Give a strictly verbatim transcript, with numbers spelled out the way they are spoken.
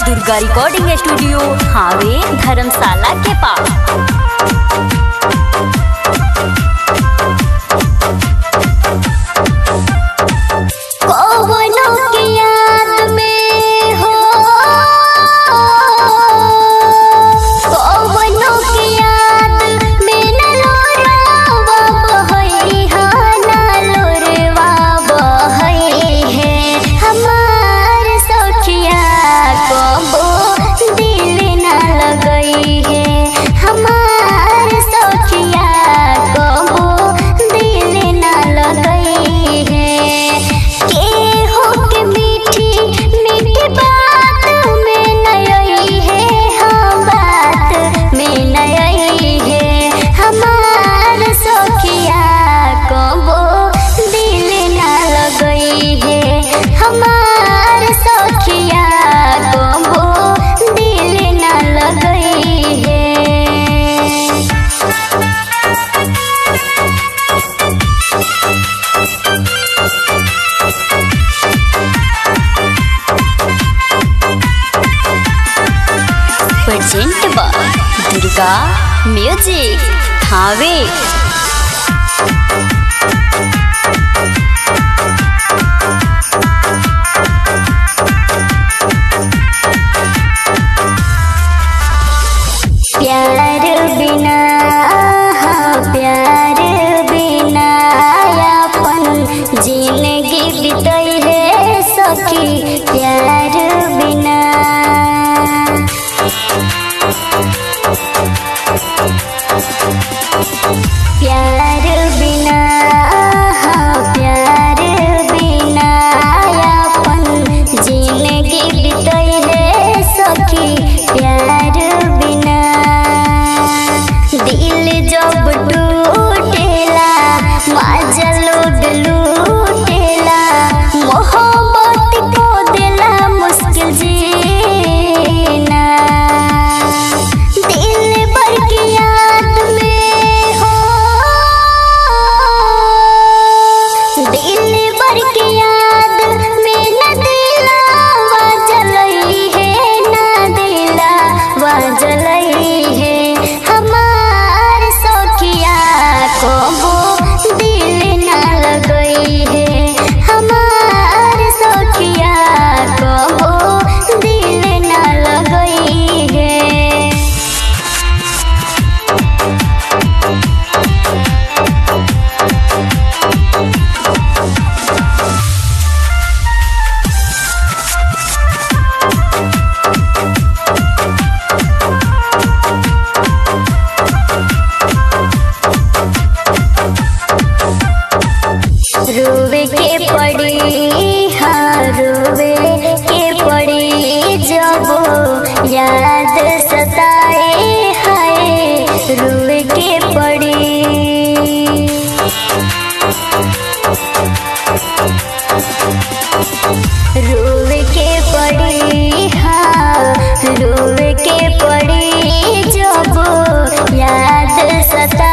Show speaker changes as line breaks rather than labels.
Durga recording studio हावे धर्मशाला के पास। प्रेजेंट बाय दुर्गा म्यूजिक हावे।
प्यार बिना प्यार बिना अपन जिंदगी बिताई है सखी, प्यार बिना प्यार बिना प्यार बिना अपन जिंदगी बिताई है सखी, प्यार बिना दिल जब टूटेला मजा लूट लूटेला, मोहब्बत को देला मुश्किल जीना। दिल भर की याद में हो, दिल भर की याद में न दिलावा जलई है, न दिलावा जलई है। हमार सखिया को वो दिल न लगई है, हमार सखिया को वो दिल न लगई है। रोवे के पड़ी हाँ रोवे के पड़ी जब याद सताए हाय, रोवे के पड़ी रोवे के पड़ी हाँ रोवे के पड़ी जब याद सताए